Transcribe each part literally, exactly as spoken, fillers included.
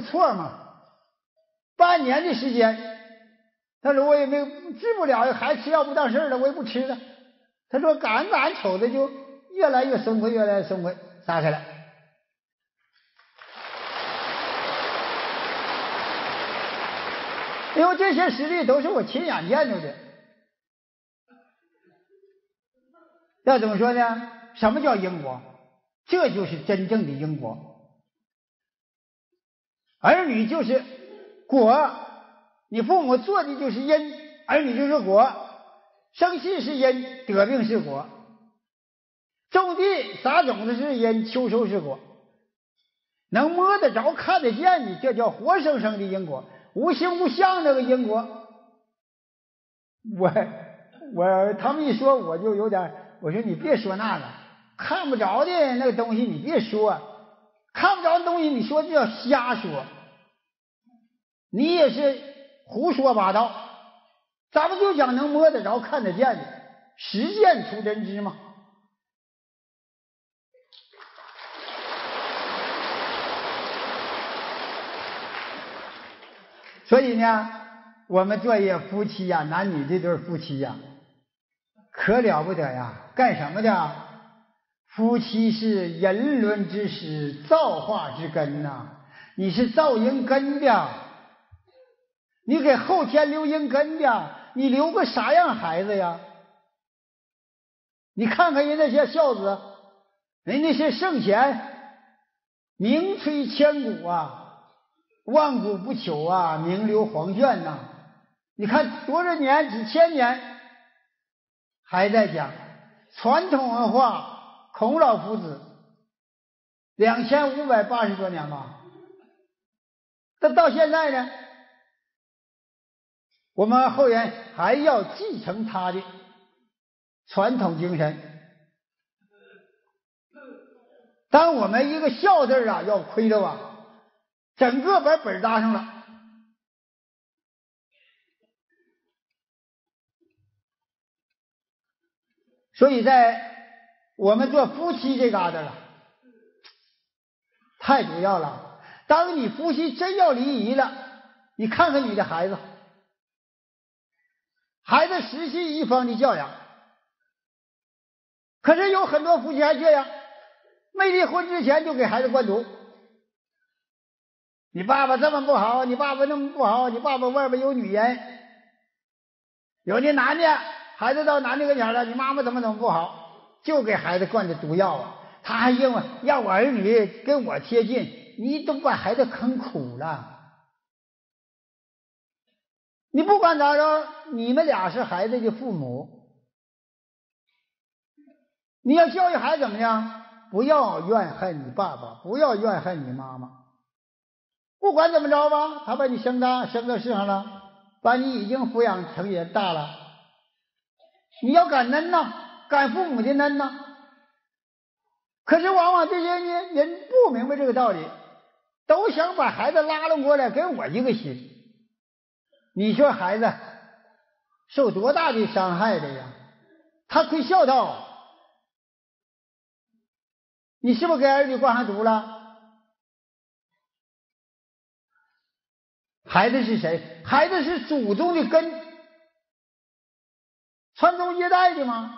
错嘛。半年的时间，他说我也没有治不了，还吃药不当事儿了，我也不吃了。他说赶赶瞅着就越来越松快，越来越松快，撒开了。因为这些实例都是我亲眼见着的。要怎么说呢？什么叫因果？这就是真正的因果。儿女就是果，你父母做的就是因，儿女就是果。生气是因，得病是果。种地撒种子是因，秋收是果。能摸得着看得见的，这叫活生生的因果。无形无相那个因果，我我他们一说我就有点，我说你别说那个看不着的那个东西，你别说，看不着的东西你说就叫瞎说，你也是胡说八道。咱们就讲能摸得着看得见的，实践出真知嘛。所以呢，我们作业夫妻呀，男女这对夫妻呀，可了不得呀！干什么的？夫妻是人伦之始，造化之根呐、啊！你是造因根的，你给后天留因根的，你留个啥样孩子呀？你看看人那些孝子，人那些圣贤，名垂千古啊！万古不朽啊，名留黄卷呐、啊！你看多少年，几千年还在讲传统文化，孔老夫子两千五百八十多年吧。这到现在呢，我们后人还要继承他的传统精神。当我们一个孝字啊要亏了啊，整个把本搭上了。所以在我们做夫妻这嘎达了，太主要了。当你夫妻真要离异了，你看看你的孩子，孩子实系一方的教养。可是有很多夫妻还这样，没离婚之前就给孩子灌毒。你爸爸这么不好，你爸爸那么不好，你爸爸外边有女人，有的男的孩子到男的跟前了，你妈妈怎么怎么不好，就给孩子灌的毒药啊！他还认为要我儿女跟我贴近，你都把孩子坑苦了。你不管咋着，你们俩是孩子的父母，你要教育孩子怎么样？不要怨恨你爸爸，不要怨恨你妈妈。不管怎么着吧，他把你生大，生到世上了，把你已经抚养成人大了，你要感恩呐，感父母的恩呐。可是往往这些人人不明白这个道理，都想把孩子拉拢过来跟我一个心。你说孩子受多大的伤害的呀？他亏孝道，你是不是给儿女灌上毒了？孩子是谁？孩子是祖宗的根，传宗接代的吗？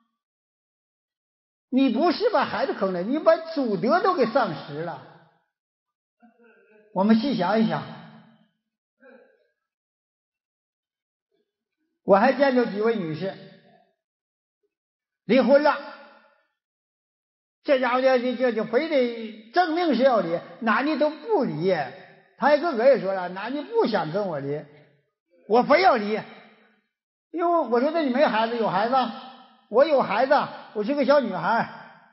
你不是把孩子坑了，你把祖德都给丧失了。我们细想一想，我还见着几位女士离婚了，这家伙这这就非得证明是要离，男的都不离。他一个个也说了，男的不想跟我离，我非要离。因为我说那你没孩子，有孩子，我有孩子，我是个小女孩，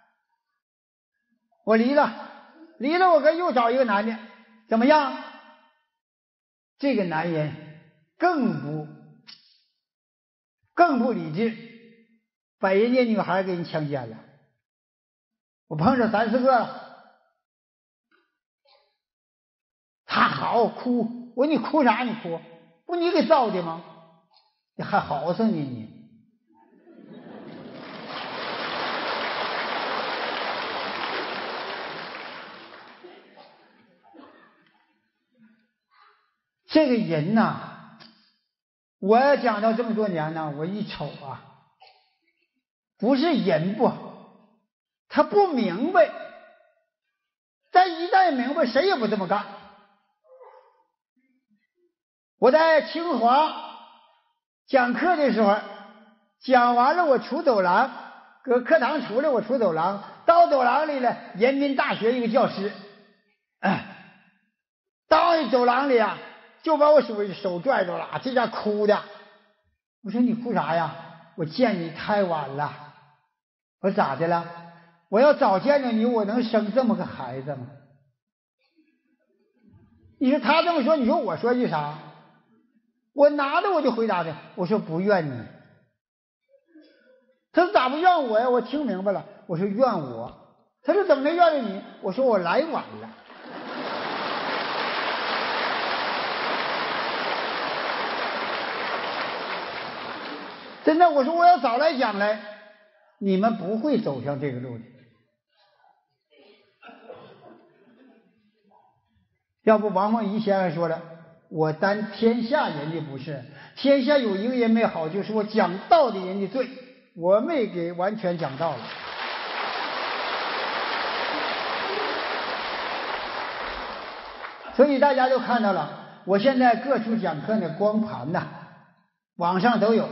我离了，离了我跟又找一个男的，怎么样？这个男人更不更不理智，把人家女孩给人强奸了。我碰上三四个了。他好哭，我说你哭啥？你哭？不你给造的吗？你还好生呢你。 这个人呐、啊，我讲到这么多年呢，我一瞅啊，不是人不好，他不明白，但一旦明白，谁也不这么干。我在清华讲课的时候，讲完了我出走廊，搁课堂出来我出走廊，到走廊里了，人民大学一个教师，哎，到走廊里啊，就把我手手拽住了，这家哭的。我说你哭啥呀？我见你太晚了。我说咋的了？我要早见着你，我能生这么个孩子吗？你说他这么说，你说我说句啥？我拿着我就回答他，我说不怨你。他说咋不怨我呀？我听明白了。我说怨我。他说怎么能怨着你？我说我来晚了。真的，我说我要早来讲来，你们不会走向这个路的。要不王凤仪先生说了，我担天下人的不是，天下有一个人没好，就是我讲道的人的罪，我没给完全讲道了。所以大家都看到了，我现在各处讲课的光盘呐，网上都有。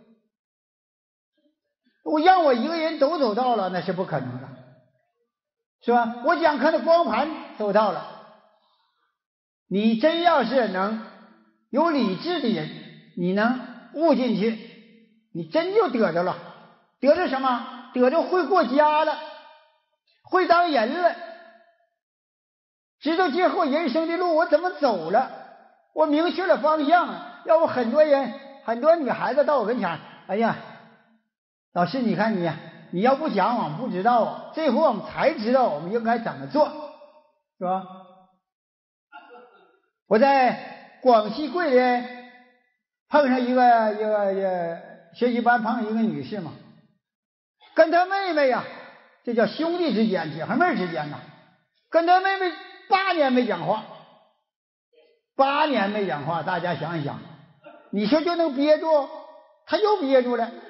我让我一个人都走到了，那是不可能的，是吧？我讲课的光盘走到了，你真要是能有理智的人，你能悟进去，你真就得着了。得着什么？得着会过家了，会当人了，知道今后人生的路我怎么走了，我明确了方向了。要不很多人很多女孩子到我跟前，哎呀，老师你看你你要不讲我们不知道，这回我们才知道我们应该怎么做，是吧？我在广西桂林碰上一个一个一个学习班，碰上一个女士嘛，跟她妹妹呀，这叫兄弟之间姐妹之间呐，跟她妹妹八年没讲话，八年没讲话，大家想一想，你说就能憋住，她又憋住了。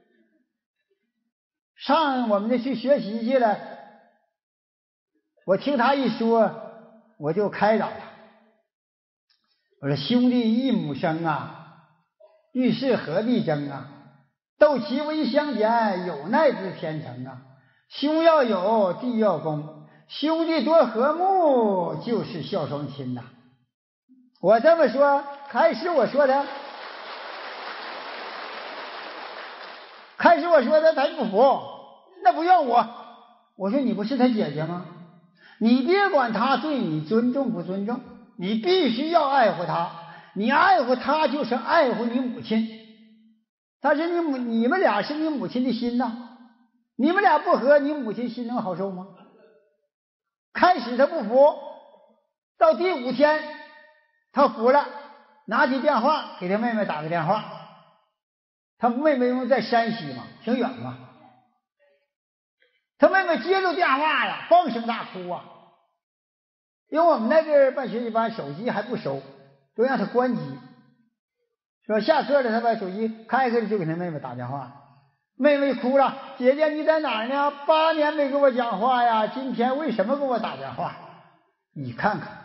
上我们这去学习去了，我听他一说，我就开导他。我说兄弟一母生啊，遇事何必争啊？斗其为相减，有奈之天成啊！兄要有，弟要恭，兄弟多和睦，就是孝双亲呐、啊。我这么说，开始我说他，开始我说他，他不服，那不怨我。我说你不是他姐姐吗？你别管他对你尊重不尊重，你必须要爱护他。你爱护他就是爱护你母亲，他是你母，你们俩是你母亲的心呐。你们俩不和，你母亲心能好受吗？开始他不服，到第五天他服了，拿起电话给他妹妹打个电话。他妹妹因为在山西嘛，挺远嘛。他妹妹接住电话呀，放声大哭啊！因为我们那边办学习班手机还不收，都让他关机。说下课了，他把手机开开就给他妹妹打电话。妹妹哭了，姐姐你在哪儿呢？八年没跟我讲话呀，今天为什么给我打电话？你看看。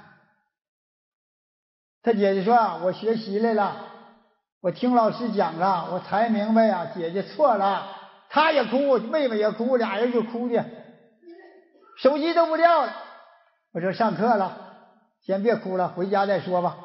他姐姐说我学习来了，我听老师讲了，我才明白呀，姐姐错了。他也哭，妹妹也哭，俩人就哭的，手机都不掉了。我说上课了，先别哭了，回家再说吧。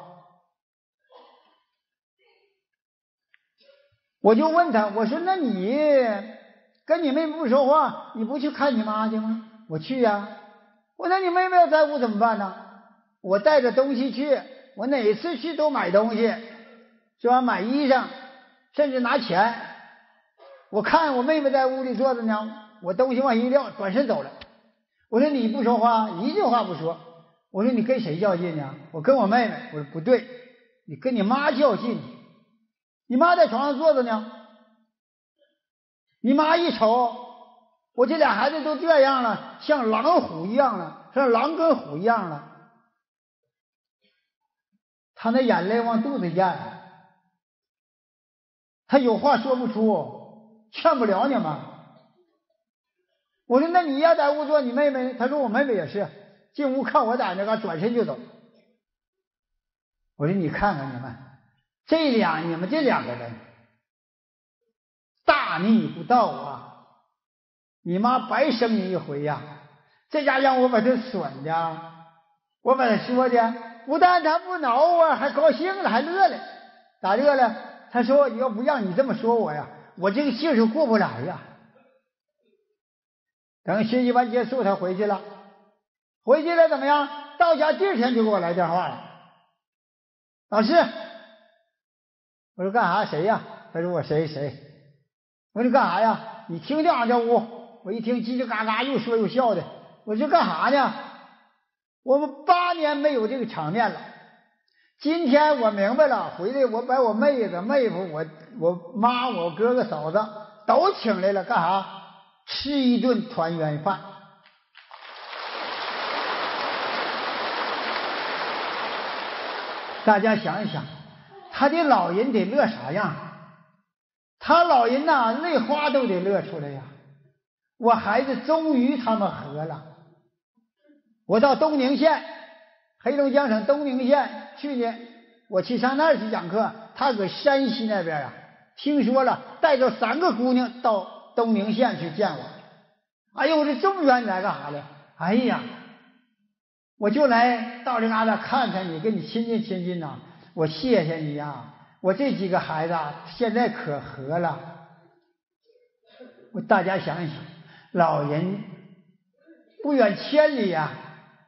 我就问他，我说那你跟你妹妹不说话，你不去看你妈去吗？我去呀。我说你妹妹要在屋怎么办呢？我带着东西去，我哪次去都买东西，是吧？买衣裳，甚至拿钱。我看我妹妹在屋里坐着呢，我东西往一撂，转身走了。我说你不说话，一句话不说。我说你跟谁较劲呢？我跟我妹妹。我说不对，你跟你妈较劲。你妈在床上坐着呢，你妈一瞅，我这俩孩子都这样了，像狼虎一样了，像狼跟虎一样了。 他那眼泪往肚子咽，他有话说不出，劝不了你们。我说那你要在屋坐，你妹妹？他说我妹妹也是，进屋看我在那个转身就走。我说你看看你们这两你们这两个人大逆不道啊！你妈白生你一回呀、啊！这家让我把他损的，我把他说的，不但他不恼我，还高兴了，还乐了。咋乐了？他说要不让你这么说我呀，我这个劲儿就过不来呀。等学习完结束，他回去了。回去了怎么样？到家第二天就给我来电话了。老师，我说干啥？谁呀？他说我谁谁。我说干啥呀？你听听俺这屋。我一听叽叽嘎嘎又说又笑的。我说干啥呢？我们八年没有这个场面了。今天我明白了，回来我把我妹子、妹夫、我我妈、我哥哥、嫂子都请来了，干啥？吃一顿团圆饭。大家想一想，他的老人得乐啥样？他老人呐、啊，泪花都得乐出来呀！我孩子终于他们和了。我到东宁县，黑龙江省东宁县去年，我去上那儿去讲课，他搁山西那边啊，听说了，带着三个姑娘到东宁县去见我。哎呦，我这这么远来干啥的？哎呀，我就来到这嘎达看看你，跟你亲近亲近呐、啊。我谢谢你呀、啊，我这几个孩子啊，现在可和了。我大家想一想，老人不远千里呀、啊，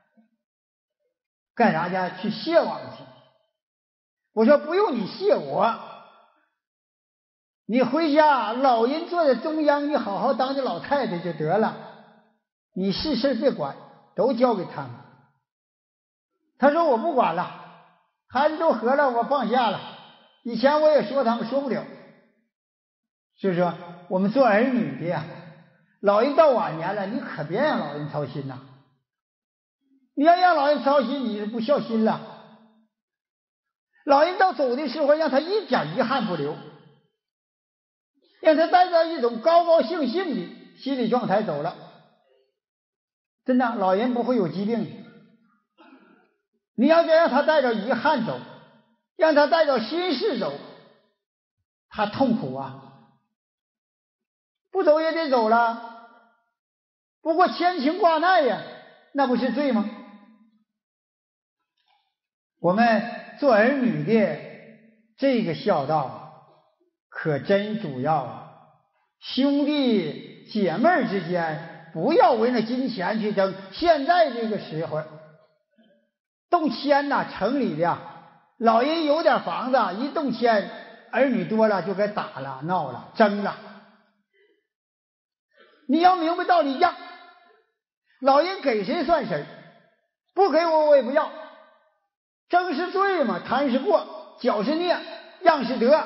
干啥去？去谢网去。我说不用你谢我，你回家，老人坐在中央，你好好当着老太太就得了，你事事别管，都交给他们。他说我不管了，孩子都和了，我放下了。以前我也说他们说不了，就是说我们做儿女的呀，老人到晚年了，你可别让老人操心呐。你要让老人操心，你是不孝心了。老人到走的时候，让他一点遗憾不留，让他带着一种高高兴兴的心理状态走了。真的，老人不会有疾病。你要再让他带着遗憾走，让他带着心事走，他痛苦啊。不走也得走了，不过牵情挂碍呀，那不是罪吗？我们做儿女的这个孝道可真主要啊！兄弟姐妹之间不要为了金钱去争。现在这个时候动迁呐、啊，城里的呀，老人有点房子一动迁，儿女多了就该打了、闹了、争了。你要明白道理让，老人给谁算谁，不给我我也不要。争是罪嘛，贪是过，搅是孽，让是德，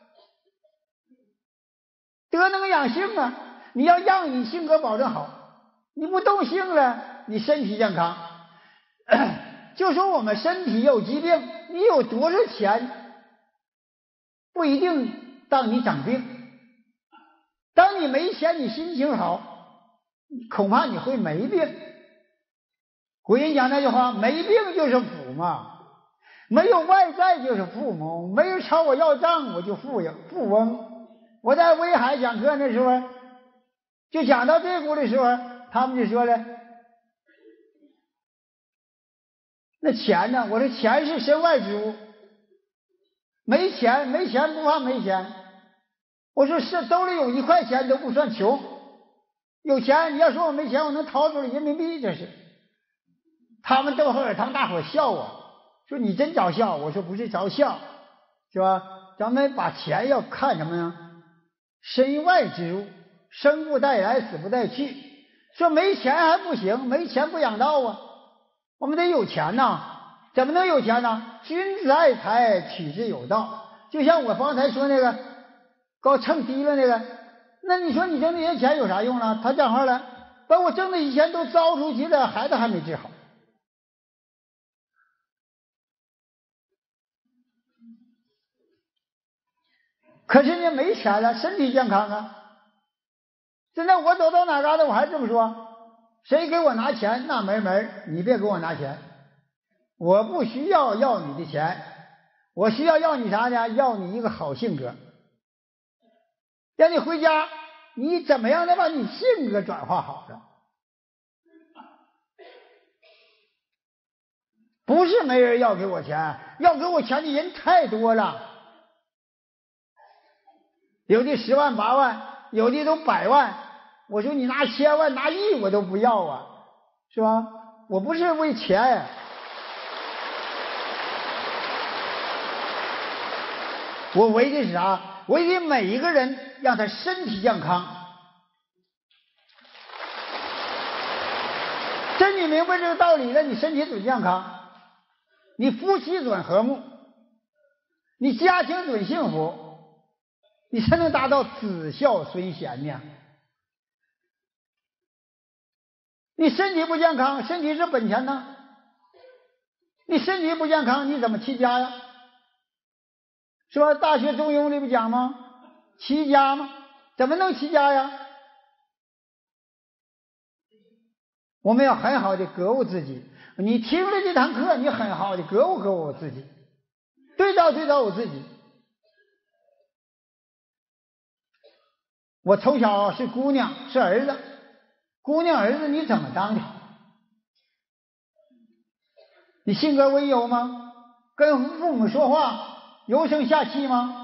德能养性啊！你要让你性格保证好，你不动性了，你身体健康。就说我们身体有疾病，你有多少钱不一定当你长病。当你没钱，你心情好，恐怕你会没病。古人讲那句话，没病就是福嘛。没有外在就是富翁，没人朝我要账我就富有富翁。我在威海讲课那时候，就讲到这股的时候，他们就说了，那钱呢？我说钱是身外之物，没钱没钱不怕没钱。我说是兜里有一块钱都不算穷，有钱你要说我没钱，我能掏出来人民币，这是。他们都和他们大伙笑我。说你真着笑，我说不是着笑，是吧？咱们把钱要看什么呢？身外之物，生不带来，死不带去。说没钱还不行，没钱不养道啊。我们得有钱呐，怎么能有钱呢？君子爱财，取之有道。就像我方才说那个高秤低了那个，那你说你挣那些钱有啥用呢？他讲话了，把我挣的以前都糟出去了，孩子还没治好。 可是呢，没钱了，身体健康啊。现在我走到哪嘎达，我还这么说：谁给我拿钱，那没门，你别给我拿钱，我不需要要你的钱，我需要要你啥呢？要你一个好性格，让你回家，你怎么样的把你性格转化好了？不是没人要给我钱，要给我钱的人太多了，有的十万八万，有的都百万。我说你拿千万拿亿我都不要啊，是吧？我不是为钱，我为的是啥？为的每一个人让他身体健康。真你明白这个道理了，你身体准健康，你夫妻准和睦，你家庭准幸福，你才能达到子孝孙贤呢。你身体不健康，身体是本钱呢，你身体不健康，你怎么齐家呀？是吧？大学中庸里不讲吗？齐家吗？怎么能齐家呀？我们要很好的格物自己。你听了这堂课，你很好的格物格物我自己，对照对照我自己。我从小是姑娘，是儿子，姑娘儿子你怎么当的？你性格温柔吗？跟父母说话柔声下气吗？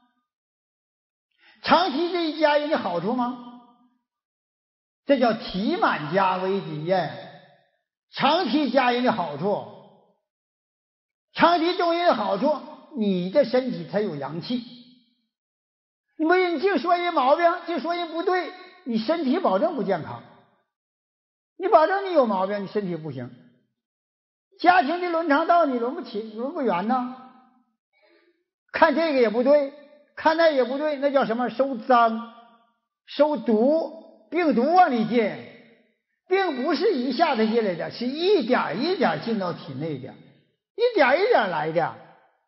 长期这一家人的好处吗？这叫体满家为己焉。长期家人的好处，长期中人的好处，你的身体才有阳气。你不你净说人毛病，净说人不对，你身体保证不健康。你保证你有毛病，你身体不行。家庭的伦常道你轮不起，轮不圆呢。看这个也不对，看那也不对，那叫什么？收脏，收毒，病毒往里进。并不是一下子进来的，是一点一点进到体内的，一点一点来的，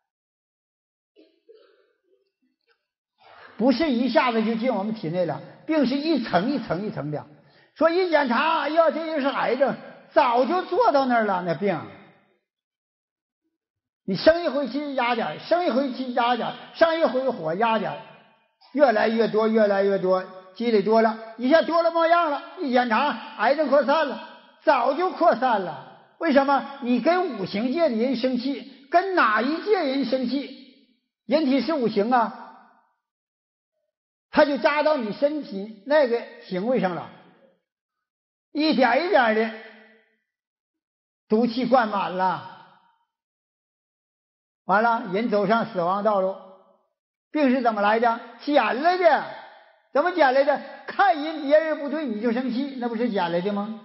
不是一下子就进我们体内了。病是一层一层一层的。说一检查，哎呀，这就是癌症，早就做到那儿了。那病，你生一回气压点，生一回气压点，上一回火压点，越来越多，越来越多。积累多了，一下多了冒样了，一检查癌症扩散了，早就扩散了。为什么？你跟五行界的人生气，跟哪一界人生气？人体是五行啊，它就扎到你身体那个行为上了，一点一点的毒气灌满了，完了人走上死亡道路。病是怎么来的？捡来的。怎么捡来的？看人别人不对你就生气，那不是捡来的吗？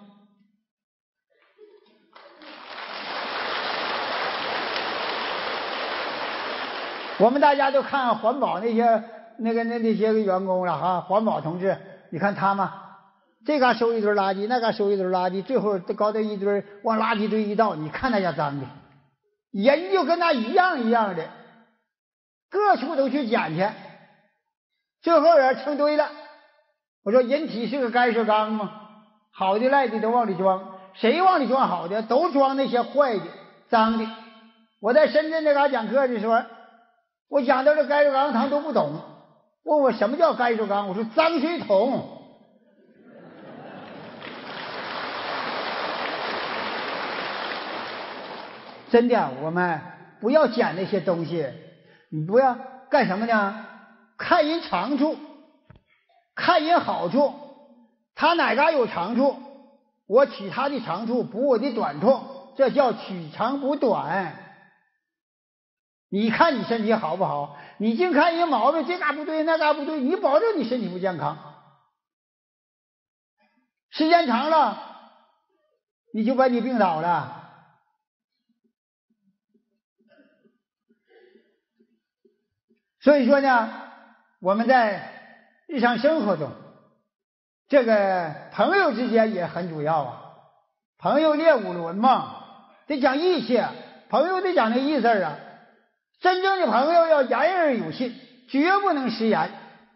我们大家都看环保那些那个那那些个员工了哈，环保同志，你看他们这嘎收一堆垃圾，那嘎收一堆垃圾，最后搞到一堆往垃圾堆一倒，你看那家脏的，人就跟那一样一样的，各处都去捡去。最后人成堆了。我说人体是个泔水缸嘛，好的赖的都往里装，谁往里装好的？都装那些坏的脏的。我在深圳那嘎讲课的时候，我讲到这泔水缸他都不懂，问我什么叫泔水缸，我说脏水桶。真的，我们不要捡那些东西，你不要干什么呢？看人长处，看人好处，他哪嘎有长处，我取他的长处，补我的短处，这叫取长补短。你看你身体好不好？你净看人毛病，这嘎不对那嘎不对，你保证你身体不健康。时间长了，你就把你病倒了。所以说呢，我们在日常生活中，这个朋友之间也很主要啊。朋友列五伦嘛，得讲义气，朋友得讲那义字啊。真正的朋友要言而有信， 绝不能食言。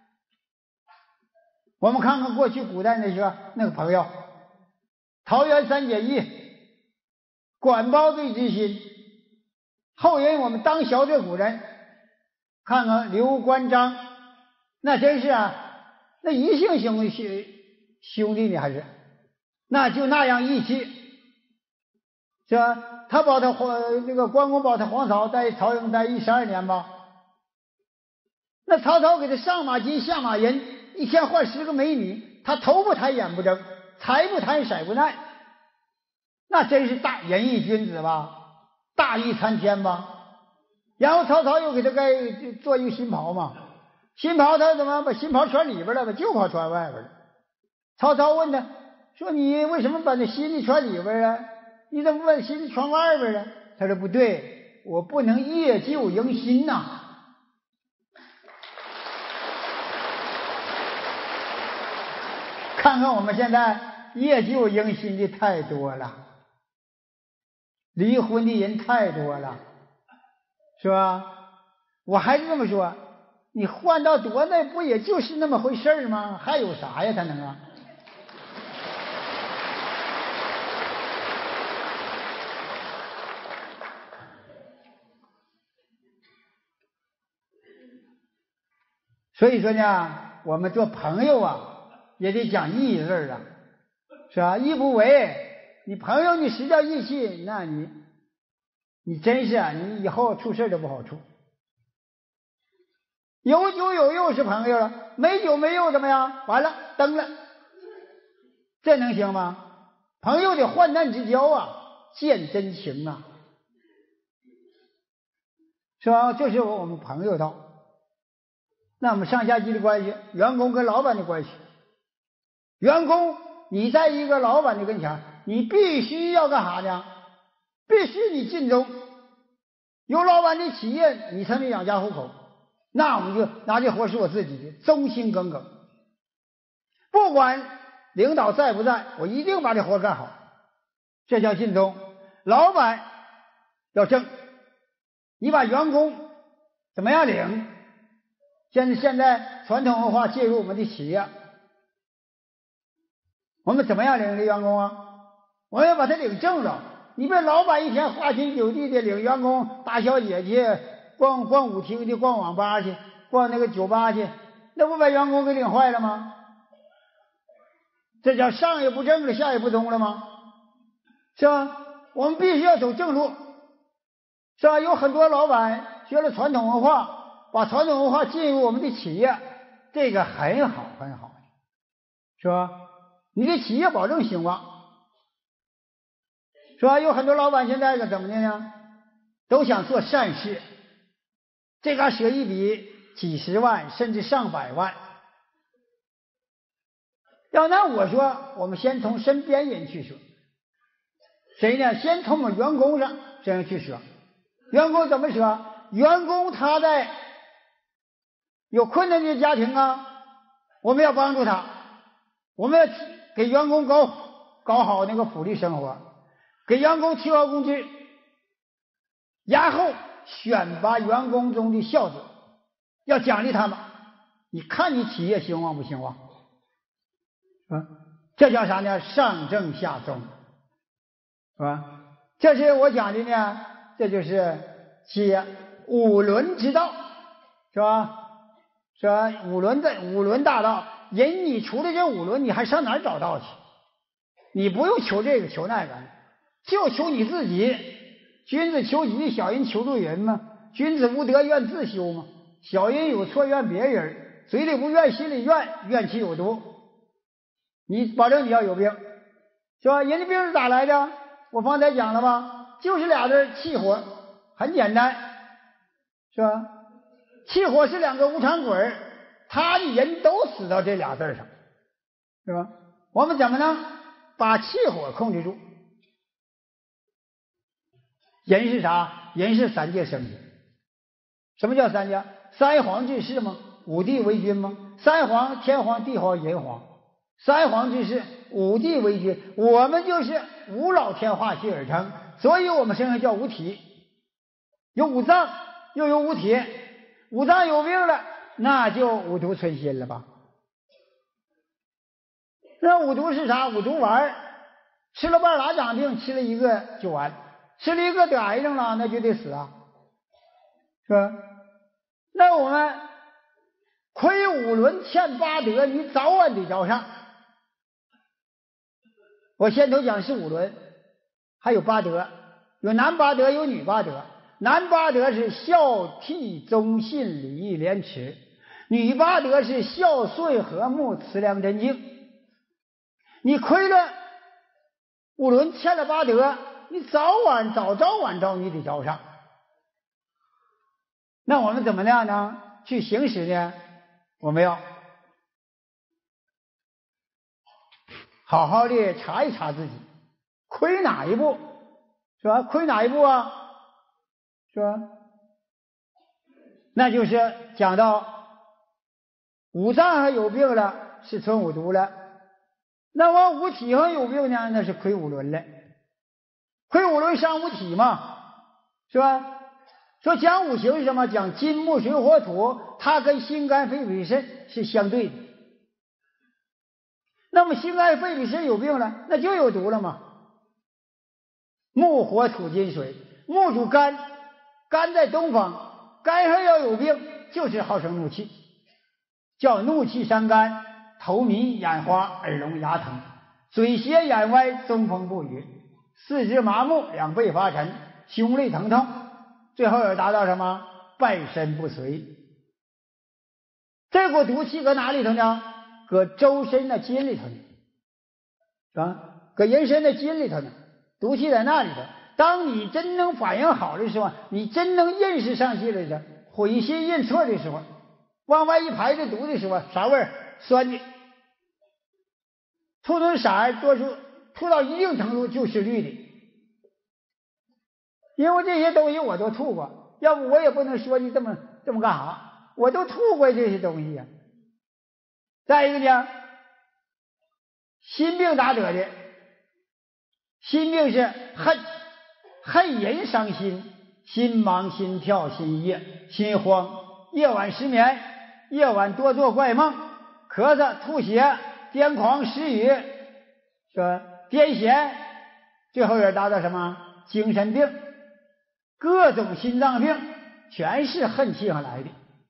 我们看看过去古代那些那个朋友，桃园三结义，管包对之心。后人我们当小者古人，看看刘关张，那真是啊，那一姓兄兄兄弟呢，还是那就那样义气，是吧？他保他黄那个关公保他黄巢在曹营待一十二年吧，那曹操给他上马金下马银，一天换十个美女，他头不抬眼不睁，财不贪色不耐，那真是大仁义君子吧，大义参天吧。然后曹操又给他该做一个新袍嘛，新袍他怎么把新袍穿里边了，把旧袍穿外边了。曹操问他说：“你为什么把那新的穿里边啊？你怎么把新的穿外边啊？”他说：“不对，我不能夜旧迎新呐、啊。”看看我们现在夜旧迎新的太多了，离婚的人太多了，是吧？我还是这么说，你换到多那不也就是那么回事吗？还有啥呀？他能啊？所以说呢，我们做朋友啊，也得讲义字啊，是吧？义不为，你朋友你失掉义气，那你你真是啊，你以后出事都不好处。有酒有肉是朋友了，没酒没肉怎么样？完了，登了，这能行吗？朋友得患难之交啊，见真情啊，是吧？这是我们朋友道。那我们上下级的关系，员工跟老板的关系，员工你在一个老板的跟前，你必须要干啥呢？必须你尽忠，有老板的企业你才能养家糊口。那我们就拿这活是我自己的，忠心耿耿，不管领导在不在，我一定把这活干好，这叫尽忠。老板要正，你把员工怎么样领？现在现在传统文化介入我们的企业，我们怎么样领这员工啊？我们要把他领正了。你别老板一天花天酒地的领员工大小姐去逛逛舞厅去，逛网吧去，逛那个酒吧去，那不把员工给领坏了吗？这叫上也不正了，下也不中了吗？是吧？我们必须要走正路，是吧？有很多老板学了传统文化，把传统文化进入我们的企业，这个很好很好，是吧？你的企业保证兴旺，是吧？有很多老板现在是怎么的呢？都想做善事，这嘎舍一笔几十万甚至上百万。要那我说，我们先从身边人去说，谁呢？先从我们员工上这样去说。员工怎么说？员工他在有困难的家庭啊，我们要帮助他，我们要给员工搞搞好那个福利生活，给员工提高工资，然后选拔员工中的孝子，要奖励他们。你看你企业兴旺不兴旺？啊，这叫啥呢？上正下中，是吧？这是我讲的呢，这就是接五伦之道，是吧？是吧？五伦的五伦大道，人你除了这五伦，你还上哪儿找道去？你不用求这个求那个，就求你自己。君子求己，小人求助人嘛。君子无德，愿自修嘛。小人有错，怨别人，嘴里不怨，心里怨，怨气有毒。你保证你要有病，是吧？人的病是咋来的？我方才讲了吧，就是俩字气火，很简单，是吧？气火是两个无常鬼，他的人都死到这俩字上，是吧？我们怎么能把气火控制住？人是啥？人是三界生的。什么叫三界？三皇治世吗？五帝为君吗？三皇：天皇、地皇、人皇。三皇治世，五帝为君。我们就是五老天化气而成，所以我们身上叫五体，有五脏又有五体。五脏有病了， 那就五毒存心了吧？那五毒是啥？五毒丸吃了半拉长病，吃了一个就完，吃了一个得癌症了，那就得死啊，是吧？那我们亏五伦欠八德，你早晚得交上。我先头讲是五伦，还有八德，有男八德，有女八德。男八德是孝悌忠信礼义廉耻，女八德是孝顺和睦慈良真敬。你亏了五伦，欠了八德，你早晚早早晚早你得交上。那我们怎么样呢？去行使呢？我们要好好的查一查自己，亏哪一步，是吧？亏哪一步啊？是吧？那就是讲到五脏上有病了，是存五毒了。那往五体上有病呢，那是亏五伦了。亏五伦伤五体嘛，是吧？说讲五行是什么？讲金木水火土，它跟心肝肺脾肾是相对的。那么心肝肺脾肾有病了，那就有毒了嘛。木火土金水，木主肝，肝在东方，肝上要有病，就是好生怒气，叫怒气伤肝，头迷眼花，耳聋牙疼，嘴斜眼歪，中风不语，四肢麻木，两背发沉，胸肋疼痛，最后要达到什么？半身不遂。这股毒气搁哪里头呢？搁周身的筋里头呢，是吧？搁人身的筋里头呢，毒气在那里头。当你真能反应好的时候，你真能认识上去了的，悔心认错的时候，往外一排这毒的时候，啥味儿？酸的。吐出色儿，多数吐到一定程度就是绿的。因为这些东西我都吐过，要不我也不能说你这么这么干啥，我都吐过这些东西呀、啊。再一个呢，心病咋得的？心病是恨，恨人伤心，心忙心跳心夜心慌，夜晚失眠，夜晚多做怪梦，咳嗽吐血，癫狂失语，是吧？癫痫，最后也达到什么？精神病，各种心脏病全是恨气上来的。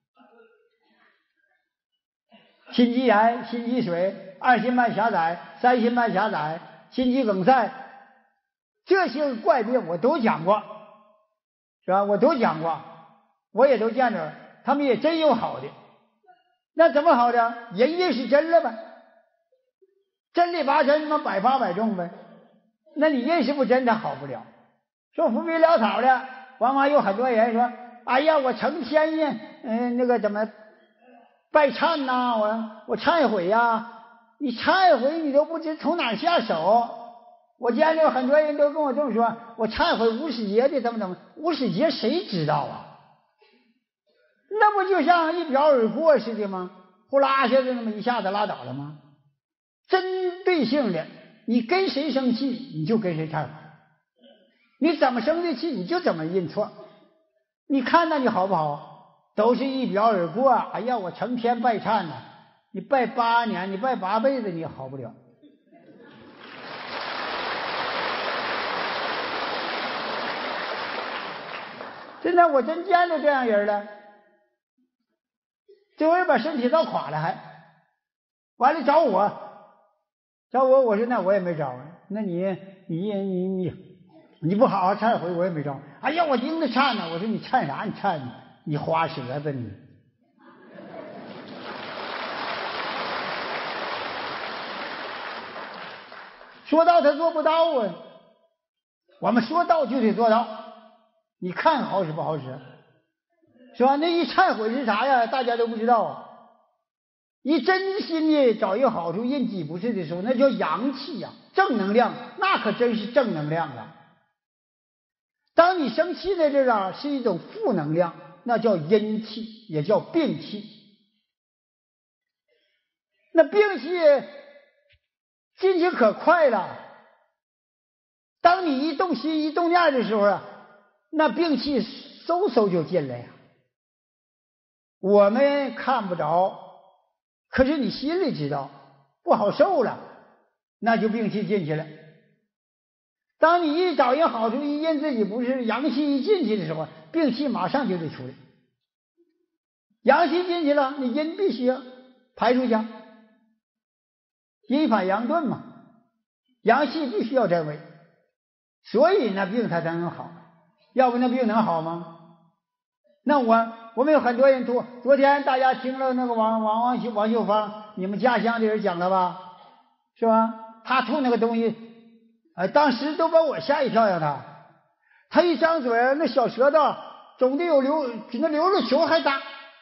心肌炎、心肌水、二心瓣狭窄、三心瓣狭窄、心肌梗塞，这些怪病我都讲过，是吧？我都讲过，我也都见着，他们也真有好的。那怎么好的？人认识真了呗，真理八真嘛，百发百中呗。那你认识不真，他好不了。说浮皮潦草的，往往有很多人说：“哎呀，我成天呀，嗯、呃，那个怎么拜忏呐、啊？我我忏悔呀、啊！你忏悔你都不知从哪下手。”我见着很多人都跟我这么说：“我忏悔无始劫的怎么怎么，无始劫谁知道啊？那不就像一瓢而过似的吗？呼啦一下子那么一下子拉倒了吗？针对性的，你跟谁生气你就跟谁忏悔，你怎么生的气你就怎么认错。你看到你好不好？都是一瓢而过。哎呀，我成天拜忏呢，你拜八年，你拜八辈子，你好不了。现在我真见着这样人了，这回把身体闹垮了还，完了找我，找我，我说那我也没招，那你你你你你不好好忏悔，我也没招。哎呀，我盯着忏呢，我说你忏啥？你忏你你花舌子你。说到他做不到啊，我们说到就得做到。你看好使不好使，是吧？那一忏悔是啥呀？大家都不知道啊。一真心的找一个好处，印己不是的时候，那叫阳气呀、啊，正能量，那可真是正能量啊。当你生气在这儿啊，是一种负能量，那叫阴气，也叫病气。那病气进去可快了，当你一动心一动念的时候啊，那病气嗖嗖就进来呀、啊。 我们看不着，可是你心里知道不好受了，那就病气进去了。当你一找人好处，一认自己不是，阳气一进去的时候，病气马上就得出来。阳气进去了，你阴必须要排出去，阴反阳顿嘛，阳气必须要在位，所以那病它才能好，要不那病能好吗？那我我们有很多人吐，昨天大家听了那个王王王秀王秀芳，你们家乡的人讲了吧，是吧？他吐那个东西，哎，当时都把我吓一跳呀！他他一张嘴，那小舌头肿的有流比那流了球还大，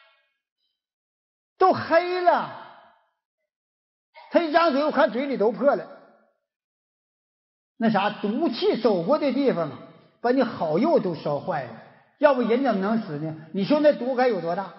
都黑了。他一张嘴，我看嘴里都破了。那啥，毒气走过的地方，把你好肉都烧坏了。要不人怎么能死呢？你说那毒该有多大？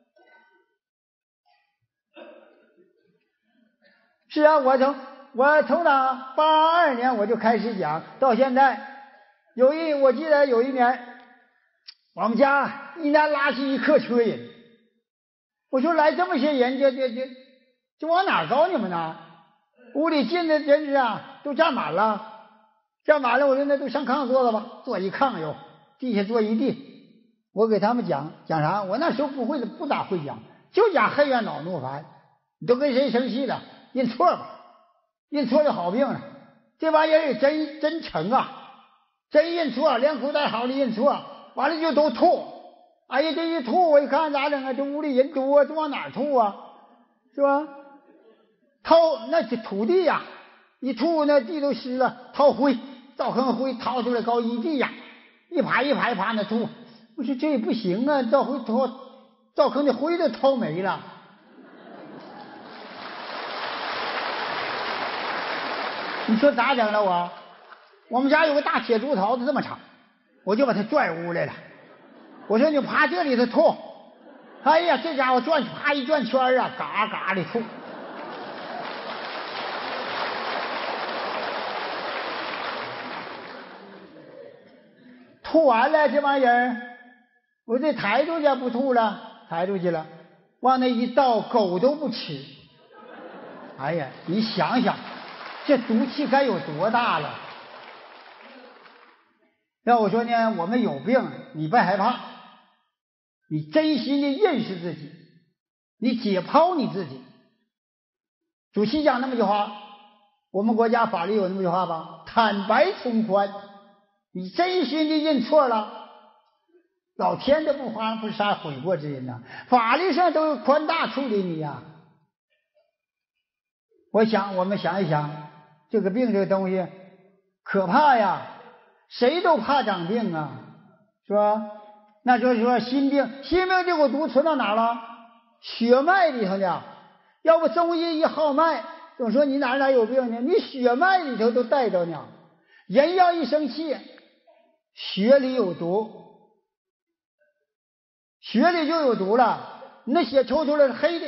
是啊，我从我从哪八二年我就开始讲，到现在有一我记得有一年，我们家一年拉起一客车人，我说来这么些人，这这这这往哪搞你们呢？屋里进的真是啊，都站满了，站满了。我说那都上炕坐了吧，坐一炕哟，地下坐一地。我给他们讲讲啥？我那时候不会不咋会讲，就讲恨怨恼怒烦。你都跟谁生气了？认错吧，认错就好病了。这玩意儿也真真成啊，真认错，连裤带好的认错，完了就都吐。哎呀，这一吐我一看咋整啊？这屋里人多，这往哪吐啊？是吧？掏那土地呀、啊，一吐那地都湿了，掏灰，灶坑灰掏出来高一地呀、啊，一排一排趴那吐。我说这也不行啊，灶灰掏灶坑的灰都掏没了。你说咋整了我？我们家有个大铁竹桃子这么长，我就把它拽屋来了。我说你趴这里头吐，哎呀，这家伙转啪一转圈啊，嘎嘎的吐。吐完了这玩意儿，我这抬出去不吐了，抬出去了，往那一倒，狗都不吃。哎呀，你想想，这毒气该有多大了？要我说呢，我们有病，你别害怕，你真心的认识自己，你解剖你自己。主席讲那么句话，我们国家法律有那么句话吧？坦白从宽。你真心的认错了，老天都不发不杀悔过之人呐、啊，法律上都宽大处理你呀、啊。我想我们想一想，这个病这个东西可怕呀，谁都怕长病啊，是吧？那就是说心病，心病这股毒存到哪了？血脉里头呢。要不中医一号脉，总说你哪哪有病呢？你血脉里头都带着呢。人要一生气，血里有毒，血里就有毒了，你那血抽出来是黑的。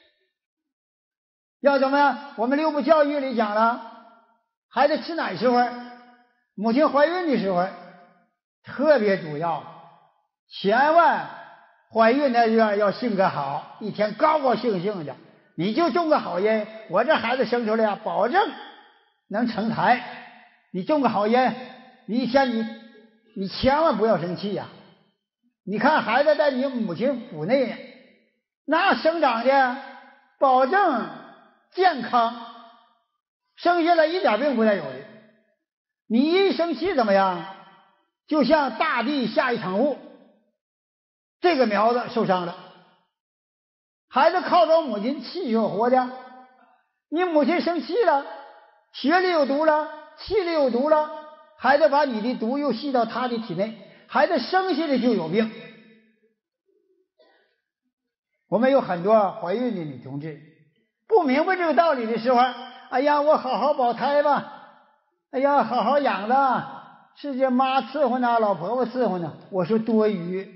要怎么样？我们六部教育里讲了，孩子吃奶时候，母亲怀孕的时候特别主要，千万怀孕那月要性格好，一天高高兴兴的，你就种个好因，我这孩子生出来啊，保证能成才。你种个好因，你一天你你千万不要生气呀、啊！你看孩子在你母亲腹内，那生长的保证健康，生下来一点病不带有的。你一生气怎么样？就像大地下一场雾，这个苗子受伤了。孩子靠着母亲气血活的，你母亲生气了，血里有毒了，气里有毒了，孩子把你的毒又吸到他的体内，孩子生下来就有病。我们有很多怀孕的女同志不明白这个道理的时候，哎呀，我好好保胎吧，哎呀，好好养的，是这妈伺候呢，老婆婆伺候呢。我说多余，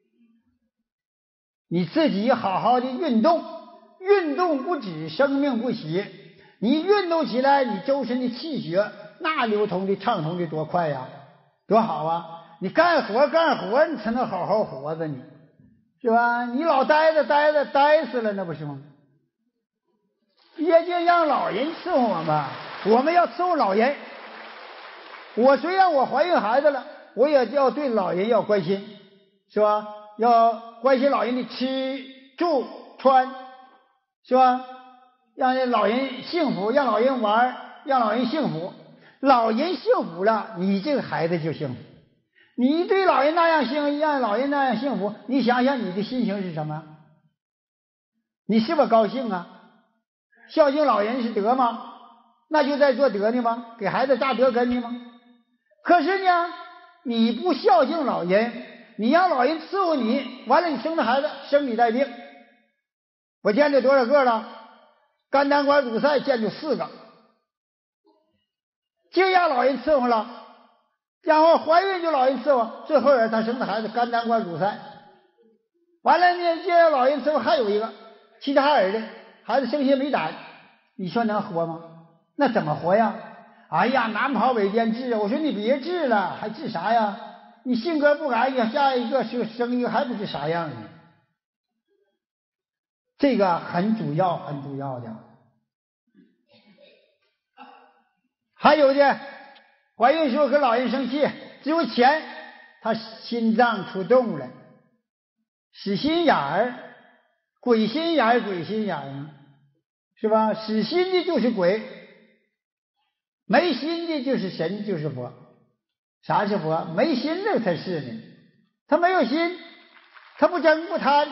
你自己好好的运动，运动不止，生命不息。你运动起来，你周身的气血那流通的畅通的多快呀，多好啊！你干活干活，你才能好好活着你， 是吧？你老待着待着待死了，那不是吗？也就让老人伺候我们，我们要伺候老人。我虽然我怀孕孩子了，我也要对老人要关心，是吧？要关心老人的吃住穿，是吧？让老人幸福，让老人玩，让老人幸福。老人幸福了，你这个孩子就幸福。你对老人那样幸，让老人那样幸福，你想想你的心情是什么？你是不是高兴啊？孝敬老人是德吗？那就在做德呢吗？给孩子扎德根呢吗？可是呢，你不孝敬老人，你让老人伺候你，完了你生的孩子生理带病。我见着多少个了？肝胆管阻塞见着四个，就让老人伺候了，然后怀孕就老人伺候，最后人他生的孩子肝胆管阻塞，完了呢，就让老人伺候，还有一个其他人的孩子生下没胆，你说能活吗？那怎么活呀？哎呀，南跑北颠治，我说你别治了，还治啥呀？你性格不改，你下一个是生一个还不知啥样呢？这个很主要，很主要的。还有的，怀孕时候跟老人生气，只有钱，他心脏出动了，使心眼儿，鬼心眼儿，鬼心眼儿呢，是吧？使心的就是鬼，没心的就是神，就是佛。啥是佛？没心的才是呢，他没有心，他不争不贪。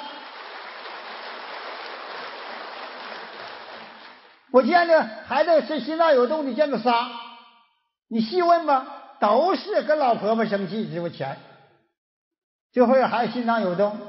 我见着孩子是心脏有动的，见着仨，你细问吧，都是跟老婆婆生气，只有钱，最后还心脏有动。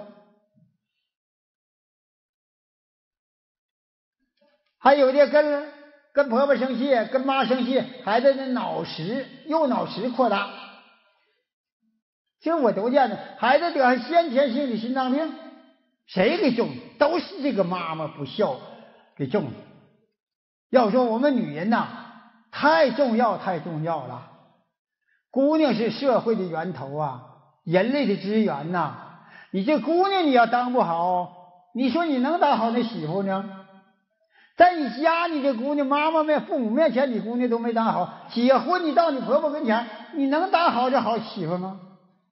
还有的跟跟婆婆生气，跟妈生气，孩子的脑石右脑石扩大，这我都见着。孩子得上先天性的心脏病，谁给中？都是这个妈妈不孝给中的。要说我们女人呐，太重要太重要了。姑娘是社会的源头啊，人类的资源呐。你这姑娘你要当不好，你说你能当好那媳妇呢？在你家你这姑娘，妈妈面父母面前你姑娘都没当好，结婚你到你婆婆跟前，你能当好这好媳妇吗？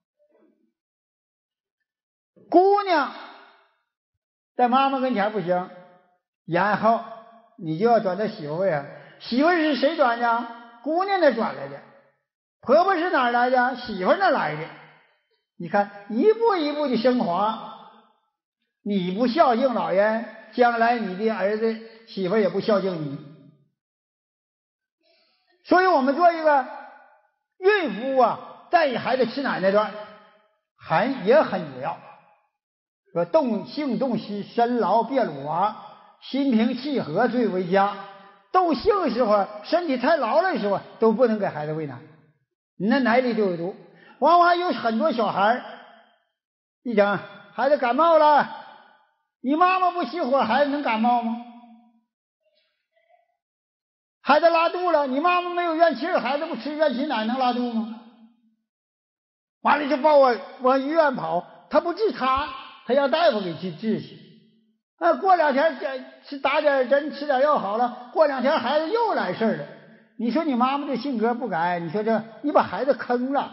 姑娘在妈妈跟前不行，然后你就要转到媳妇位啊。媳妇是谁转的？姑娘那转来的。婆婆是哪儿来的？媳妇那来的。你看一步一步的升华，你不孝敬老人，将来你的儿子媳妇也不孝敬你。所以我们做一个孕妇啊，在意孩子吃奶那段很也很主要。说动性动息，身劳别乳娃，心平气和最为佳。动性时候，身体太劳了的时候，都不能给孩子喂奶，你那奶里就有毒。往往有很多小孩一整孩子感冒了，你妈妈不熄火，孩子能感冒吗？孩子拉肚了，你妈妈没有怨气，孩子不吃怨气奶能拉肚吗？完了就把我往医院跑，他不治他，他让大夫给去治去。啊，过两天吃打点针，吃点药好了，过两天孩子又来事了。你说你妈妈这性格不改，你说这你把孩子坑了。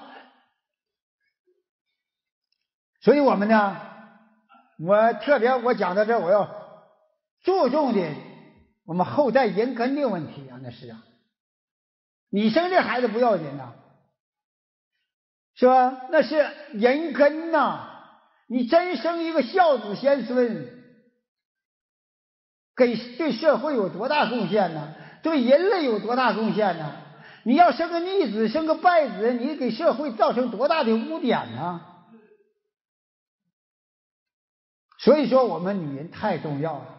所以我们呢，我特别我讲到这，我要注重的我们后代人根的问题啊，那是啊，你生这孩子不要紧呐，是吧？那是人根呐，你真生一个孝子贤孙，给对社会有多大贡献呢？对人类有多大贡献呢？你要生个逆子，生个败子，你给社会造成多大的污点呢？所以说我们女人太重要了。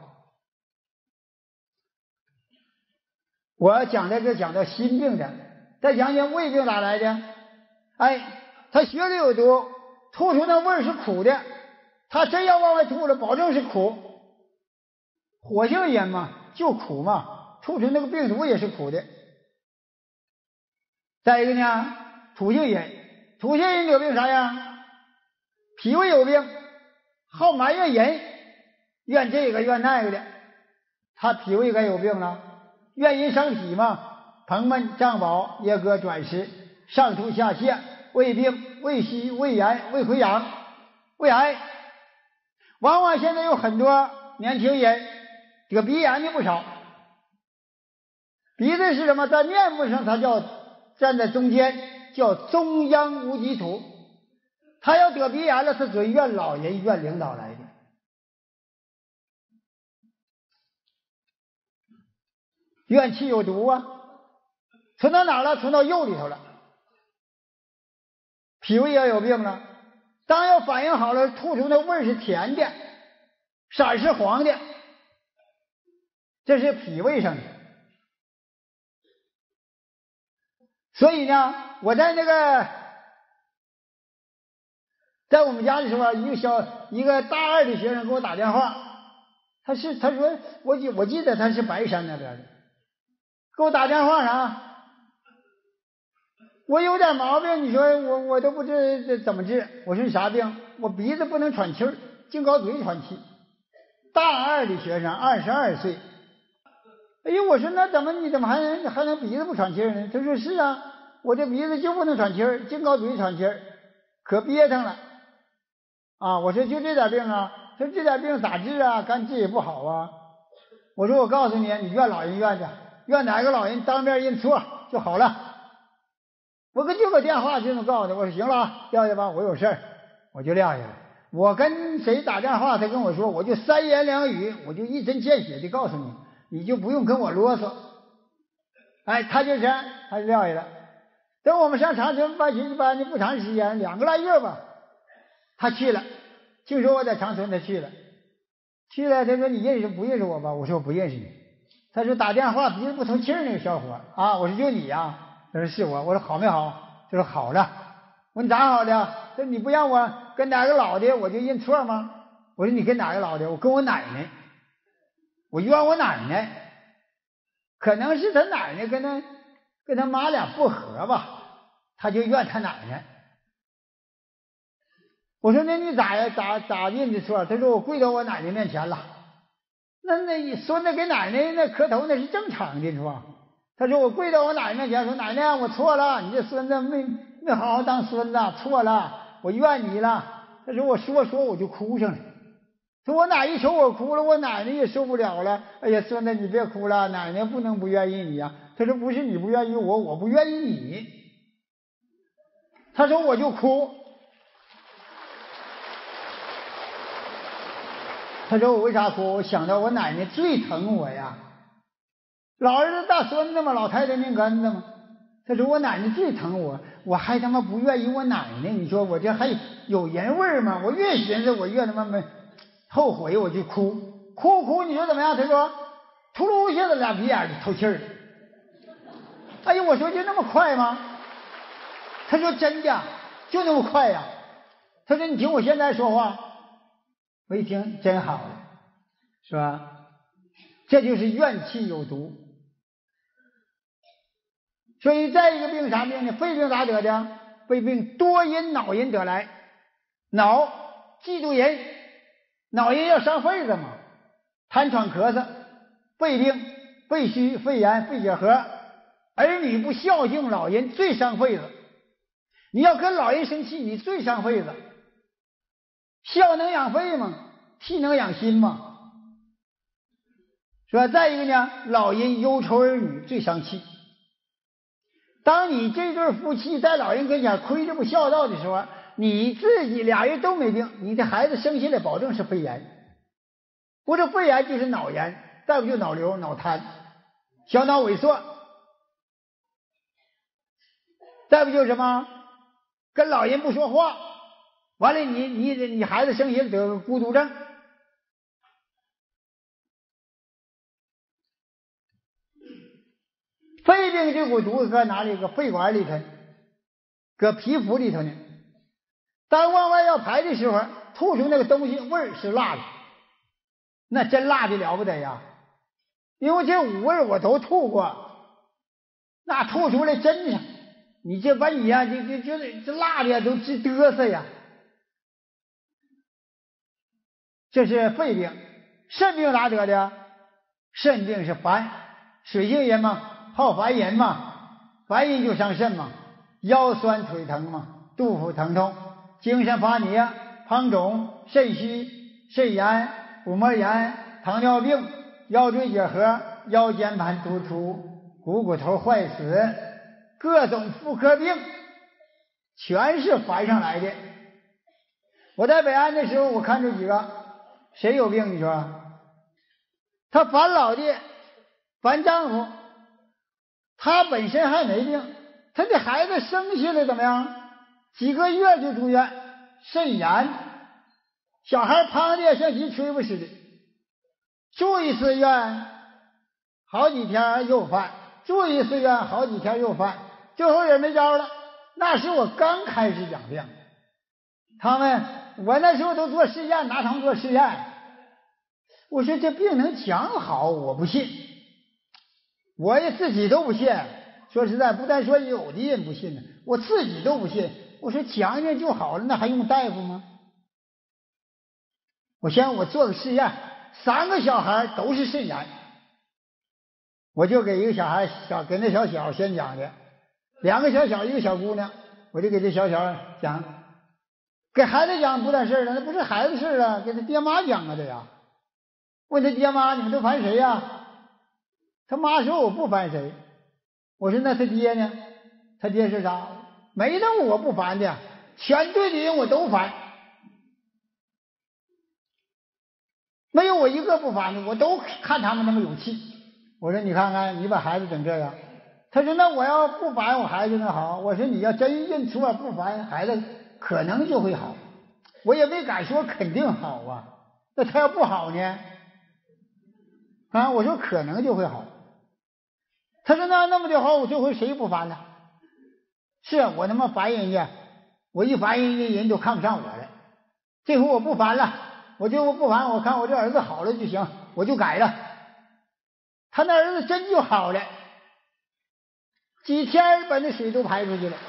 我讲在这讲到心病的，再讲讲胃病哪来的？哎，他血里有毒，吐出那味儿是苦的，他真要往外吐了，保证是苦。火性炎嘛，就苦嘛，吐出那个病毒也是苦的。再一个呢，土性炎，土性炎有病啥样？脾胃有病， 好埋怨人，怨这个怨那个的，他脾胃该有病了。怨人伤脾嘛，膨闷胀饱噎膈转食，上吐下泻，胃病胃虚胃炎胃溃疡胃癌。往往现在有很多年轻人得鼻炎的不少，鼻子是什么？在面部上它叫站在中间，叫中央无棘土。他要得鼻炎了，他准怨老人怨领导来的。怨气有毒啊，存到哪了？存到肉里头了。脾胃也有病了，当要反应好了，吐出的味是甜的，色是黄的，这是脾胃上的。所以呢，我在那个在我们家的时候，一个小一个大二的学生给我打电话，他是他说我记我记得他是白山那边的，给我打电话啥？我有点毛病，你说我我都不知怎么治。我说你啥病？我鼻子不能喘气儿，净搞嘴喘气。大二的学生，二十二岁。哎呦，我说那怎么你怎么还能还能鼻子不喘气儿呢？他说是啊，我这鼻子就不能喘气儿，净搞嘴喘气儿，可憋腾了啊！我说就这点病啊？他说这点病咋治啊？干治也不好啊。我说我告诉你，你怨老人怨去，怨哪个老人当面认错就好了。我跟就个电话就能告诉他，我说行了啊，撂下吧，我有事儿，我就撂下了。我跟谁打电话，他跟我说，我就三言两语，我就一针见血的告诉你，你就不用跟我啰嗦。哎，他就这样，他就撂下了。等我们上长春办学习班的不长时间，两个来月吧，他去了，听说我在长春，他去了，去了，他说你认识不认识我吧？我说我不认识你。他说打电话鼻子不透气儿那个小伙啊，我说就你呀、啊。他说是我，我说好没好？他说好了。我说你咋好的？他说你不让我跟哪个老的我就认错吗？我说你跟哪个老的？我跟我奶奶，我怨我奶奶，可能是他奶奶跟他跟他妈俩不和吧，他就怨他奶奶。我说那你咋咋咋认的错？他说我跪到我奶奶面前了。那那孙子给奶奶那磕头那是正常的是吧？他说我跪到我奶奶面前说，奶奶我错了，你这孙子没没好好当孙子，错了，我怨你了。他说我说说我就哭上了。说我奶一瞅我哭了，我奶奶也受不了了。哎呀，孙子你别哭了，奶奶不能不愿意你呀、啊。他说不是你不愿意我，我不愿意你。他说我就哭。他说我为啥哭？我想到我奶奶最疼我呀。老儿子大孙子嘛，老太太命根子嘛。他说我奶奶最疼我，我还他妈不愿意我奶奶，你说我这还有人味吗？我越寻思我越他妈没后悔，我就哭哭哭。你说怎么样？他说突噜一下子俩鼻眼就透气儿了。哎呀，我说就那么快吗？他说真的就那么快呀。他说你听我现在说话。我一听真好了，是吧？这就是怨气有毒。所以再一个病啥病呢？肺病咋得的？肺病多因脑因得来。脑嫉妒人，脑因要伤肺子嘛，痰喘咳嗽，肺病、肺虚、肺炎、肺结核。儿女不孝敬老人最伤肺子，你要跟老人生气，你最伤肺子。孝能养肺吗？气能养心吗？是吧？再一个呢，老人忧愁儿女最伤气。当你这对夫妻在老人跟前亏着不孝道的时候，你自己俩人都没病，你的孩子生下来保证是肺炎，不是肺炎就是脑炎，再不就脑瘤、脑瘫、小脑萎缩，再不就什么跟老人不说话，完了你你你孩子生下来得孤独症。肺病这股毒搁哪里？搁肺管里头，搁皮肤里头呢。当往外要排的时候，吐出那个东西味儿是辣的，那真辣的了不得呀！因为这五味我都吐过，那吐出来真是，你这把你呀、啊，这这这这辣的呀都直嘚瑟呀。 这是肺病。肾病咋得的？肾病是烦，水性人嘛，好烦人嘛，烦人就伤肾嘛，腰酸腿疼嘛，肚腹疼痛，精神乏泥，胖肿，肾虚，肾炎，腹膜炎，糖尿病，腰椎结核，腰间盘突出，股骨头坏死，各种妇科病全是烦上来的。我在北安的时候，我看这几个，谁有病你说？他烦老的，烦丈夫，他本身还没病，他的孩子生下来怎么样？几个月就住院，肾炎，小孩胖的像鸡吹不似的，住一次院好几天又犯，住一次院好几天又犯，最后也没招了。那时我刚开始养病，他们我那时候都做试验，拿他们做试验，我说这病能讲好，我不信，我也自己都不信。说实在，不但说有的人不信呢，我自己都不信。我说讲讲就好了，那还用大夫吗？我先我做个试验，三个小孩都是肾炎，我就给一个小孩小给那小小先讲的，两个小小一个小姑娘，我就给这小小讲，给孩子讲不点事了，那不是孩子事啊，给他爹妈讲啊这呀。问他爹妈，你们都烦谁呀？他妈说我不烦谁。我说那他爹呢？他爹是啥？没那我不烦的，全队的人我都烦，没有我一个不烦的，我都看他们那么有气。我说你看看，你把孩子整这样。他说那我要不烦我孩子能好。我说你要真认错不烦孩子，可能就会好。我也没敢说肯定好啊，那他要不好呢？啊，我说可能就会好。他说那那么就好，我这回谁不烦呢？是我他妈烦人家，我一烦人家人都看不上我了。这回我不烦了，我就不烦，我看我这儿子好了就行，我就改了。他那儿子真就好了，几天把那水都排出去了。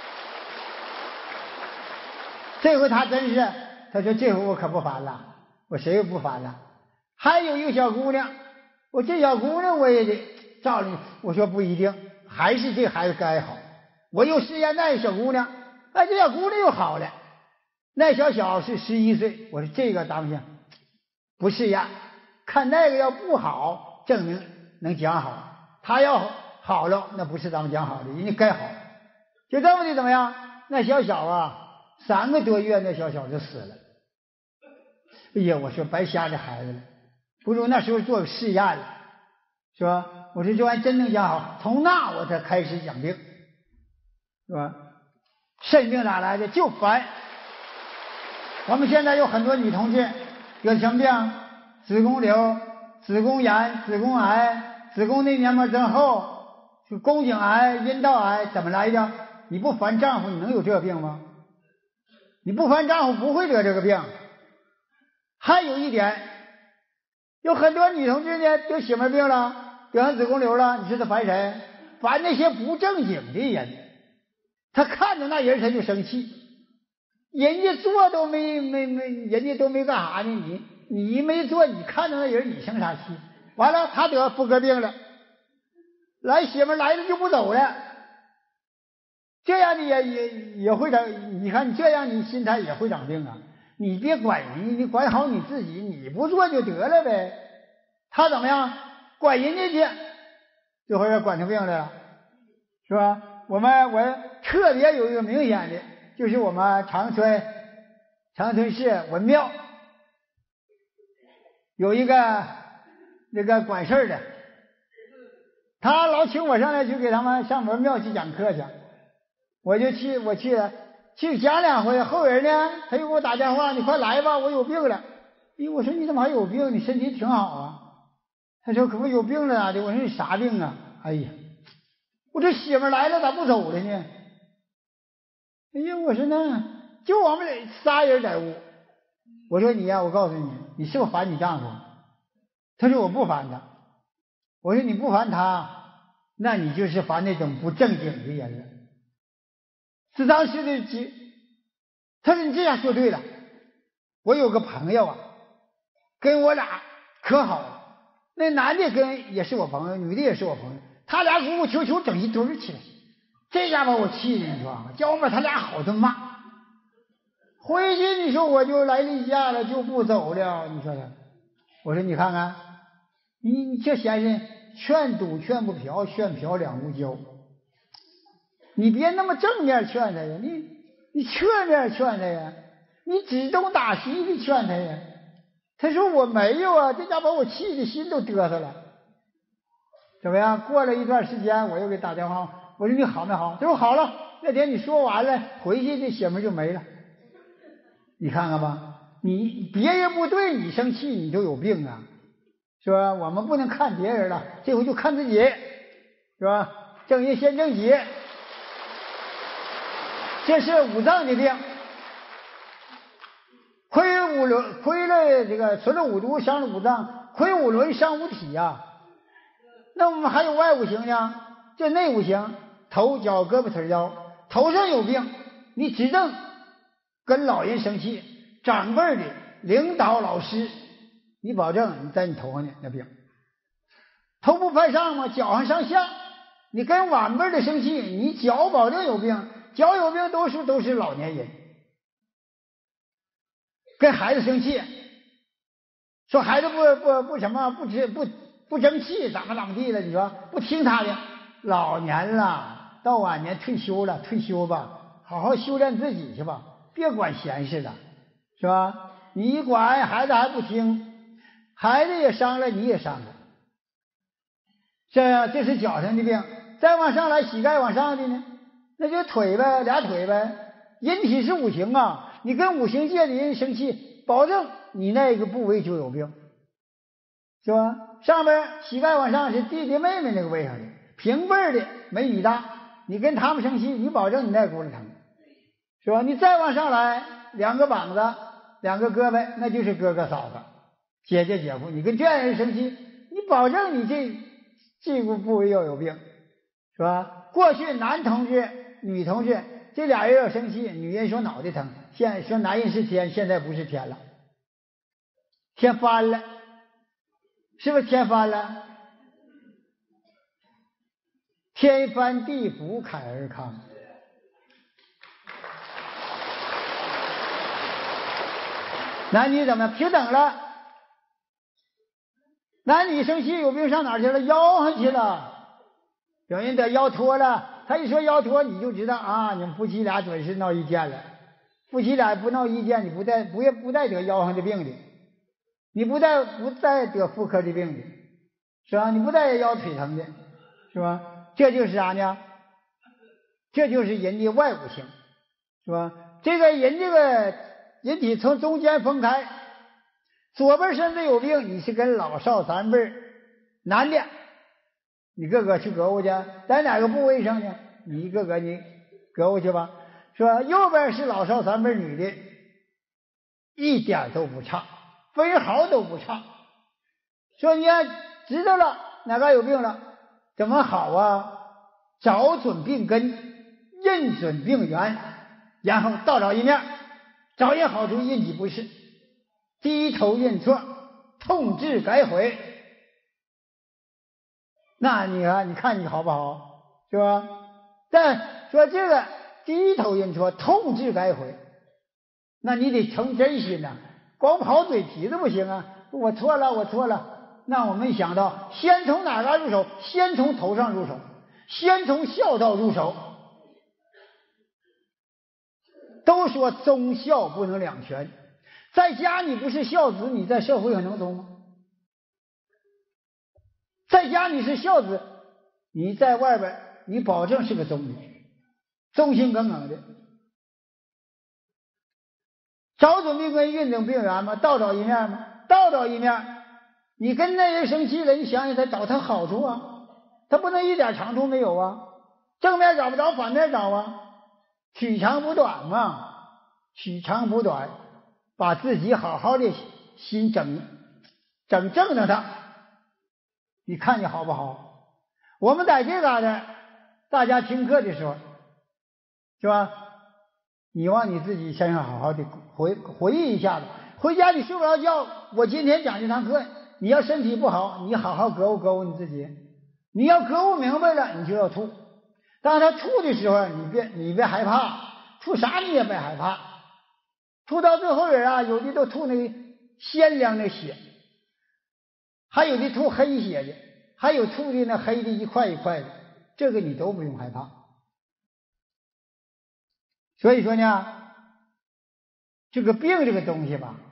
这回他真是，他说这回我可不烦了，我谁也不烦了。还有一个小姑娘，我这小姑娘我也得照理，我说不一定，还是这孩子该好。我又试验那小姑娘，哎，这小姑娘又好了。那小小是十一岁，我说这个当不行，不试验，看那个要不好，证明能讲好。他要好了，那不是咱们讲好的，人家该好。就这么的怎么样？那小小啊，三个多月那小小就死了。哎呀，我说白瞎这孩子了，不如那时候做个试验了，是吧？我说这玩意真能讲好，从那我才开始养病，是吧？肾病哪来的？就烦。我们现在有很多女同志得什么病？子宫瘤、子宫炎、子宫癌、子宫内黏膜增厚、宫颈癌、阴道癌，怎么来的？你不烦丈夫，你能有这个病吗？你不烦丈夫不会得这个病。还有一点，有很多女同志呢得血脉病了，得上子宫瘤了，你知道烦谁？烦那些不正经的人。他看着那人他就生气，人家做都没没没，人家都没干啥呢，你你没做，你看着那人你生啥气？完了，他得妇科病了，来血脉来了就不走了，这样的也也也会长。你看你这样，你心态也会长病啊。你别管人家，你管好你自己，你不做就得了呗。他怎么样？管人家去，这会儿管出病来了，是吧？我们我特别有一个明显的，就是我们长春长春市文庙有一个那个管事的，他老请我上来去给他们上文庙去讲课去，我就去我去了。去讲两回，后人呢，他又给我打电话，你快来吧，我有病了。哎，我说你怎么还有病？你身体挺好啊。他说可不有病了咋的？我说你啥病啊？哎呀，我这血脉来了咋不走了呢？哎呀，我说那就我们仨人在屋。我说你呀、啊，我告诉你，你是不是烦你丈夫？他说我不烦他。我说你不烦他，那你就是烦那种不正经的人了。是当时的急，他说你这样说对了。我有个朋友啊， 跟我俩可好了。那男的跟也是我朋友，女的也是我朋友，他俩鼓鼓秋秋整一堆儿起来，这家把我气的，你说叫我把他俩好顿骂。回去你说我就来例假了，就不走了。你说他，我说你看看，你你这先生劝赌劝不嫖，劝嫖两无交。你别那么正面劝他呀，你你侧面劝他呀，你指东打西的劝他呀。他说我没有啊，这家把我气的心都嘚瑟了。怎么样？过了一段时间，我又给打电话，我说你好没好？他说好了。那天你说完了，回去这血门就没了。你看看吧，你别人不对你生气，你就有病啊，是吧？我们不能看别人了，这回就看自己，是吧？正人先正己，这是五脏的病。亏五轮，亏了这个存了五毒，伤了五脏，亏五轮伤五体呀、啊。那我们还有外五行呢，这内五行，头脚胳膊腿腰，头上有病，你指正跟老人生气，长辈的领导老师，你保证你在你头上呢那病。头部拍上嘛，脚上上下，你跟晚辈的生气，你脚保证有病，脚有病多数都是老年人。跟孩子生气，说孩子不不不什么不知不不争气，怎么怎么地了？你说不听他的，老年了，到晚年退休了，退休吧，好好修炼自己去吧，别管闲事了，是吧？你一管孩子还不听，孩子也伤了，你也伤了。这这是脚上的病，再往上来膝盖往上的呢，那就腿呗，俩腿呗。人体是五行啊。你跟五行界的人生气，保证你那个部位就有病，是吧？上边膝盖往上是弟弟妹妹那个位上的，平辈的没你大，你跟他们生气，你保证你那骨头疼，是吧？你再往上来，两个膀子，两个胳膊，那就是哥哥嫂子、姐姐姐夫，你跟这样人生气，你保证你这这个部位要有病，是吧？过去男同志、女同志。这俩人要生气，女人说脑袋疼，现在说男人是天，现在不是天了，天翻了，是不是天翻了？天翻地覆，慨而康。男女怎么平等了？男女生气有病上哪儿去了？腰上去了，有人得腰脱了。他一说腰脱，你就知道啊，你们夫妻俩准是闹意见了。夫妻俩不闹意见，你不带不也不带得腰上的病的，你不带不带得妇科的病的，是吧？你不带腰腿疼的，是吧？这就是啥呢？这就是人的外五行，是吧？这个人这个人体从中间分开，左边身子有病，你是跟老少三辈男的。你个个去格物去，在哪个部位上呢？你一个个你格物去吧，是吧？右边是老少三辈女的，一点都不差，分毫都不差。说你要知道了哪个有病了，怎么好啊？找准病根，认准病源，然后倒找一面，找一好处印记不是，低头认错，痛治改悔。那你看，你看你好不好，是吧？但说这个低头认错，痛治改悔，那你得成真心呐、啊，光跑嘴皮子不行啊！我错了，我错了。那我没想到，先从哪嘎入手？先从头上入手，先从孝道入手。都说忠孝不能两全，在家你不是孝子，你在社会上能忠吗？在家你是孝子，你在外边你保证是个忠女，忠心耿耿的。找准病根，认准病源嘛，倒找一面嘛，倒找一面。你跟那人生气了，你想想他找他好处啊，他不能一点长处没有啊，正面找不着，反面找啊，取长补短嘛，取长补短，把自己好好的心整整正着他。你看你好不好？我们在这嘎达，大家听课的时候，是吧？你往你自己身上好好的回回忆一下子。回家你睡不着觉， 我今天讲这堂课，你要身体不好，你好好格物格物你自己。你要格物明白了，你就要吐。当他吐的时候，你别你别害怕，吐啥你也别害怕。吐到最后人啊，有的都吐那个鲜亮的血，还有的吐黑血的，还有吐的那黑的一块一块的，这个你都不用害怕。所以说呢，这个病这个东西吧，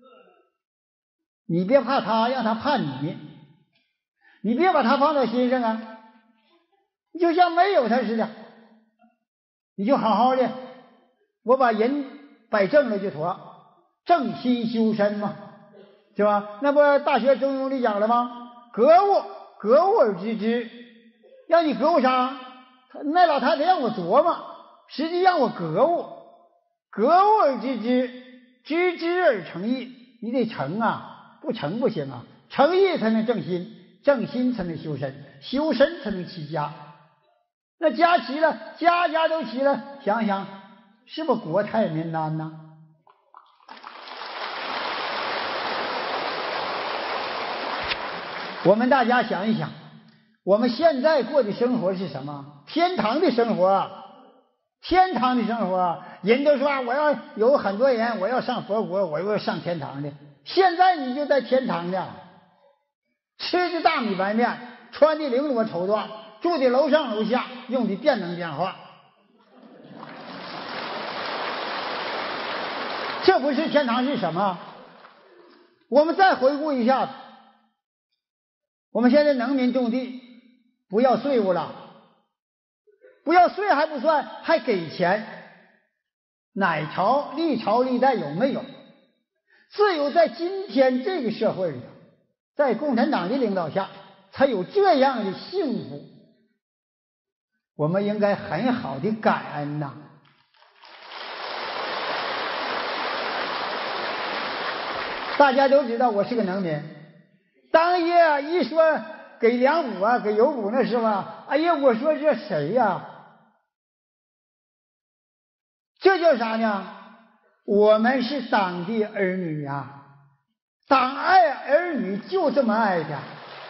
你别怕他，让他怕你，你别把他放在心上啊，你就像没有他似的，你就好好的，我把人摆正了就妥，正心修身嘛，是吧？那不大学中庸里讲了吗？格物，格物而知之，让你格物啥？那老太太让我琢磨，实际让我格物，格物而知之，知之而成义。你得成啊，不成不行啊，成义才能正心，正心才能修身，修身才能齐家。那家齐了，家家都齐了，想想是不是国泰民安呢？我们大家想一想，我们现在过的生活是什么？天堂的生活，天堂的生活。人都说我要有很多人，我要上佛国，我要上天堂的。现在你就在天堂呢，吃的大米白面，穿的绫罗绸缎，住的楼上楼下，用的电能电话，这不是天堂是什么？我们再回顾一下子，我们现在农民种地不要税务了，不要税还不算，还给钱。哪朝历朝历代有没有？只有在今天这个社会里，在共产党的领导下，才有这样的幸福。我们应该很好的感恩呐。大家都知道我是个农民，当夜一说给粮补啊，给油补那时候啊，哎呀，我说这谁呀、啊？这叫啥呢？我们是党的儿女啊，党爱儿女就这么爱的。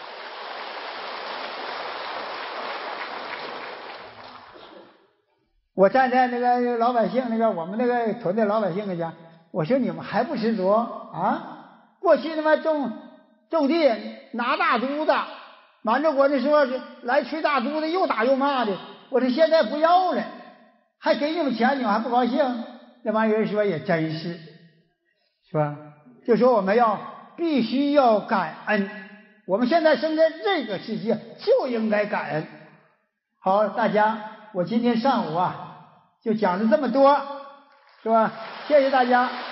我站在那个老百姓那个我们那个屯的老百姓那家，我说你们还不知足啊？过去他妈种种地拿大犊子，满洲国那时候来吹大犊子，又打又骂的。我说现在不要了，还给你们钱，你们还不高兴？那帮人说也真是，是吧？就说我们要必须要感恩，我们现在生在这个世界就应该感恩。好，大家，我今天上午啊就讲了这么多，是吧？谢谢大家。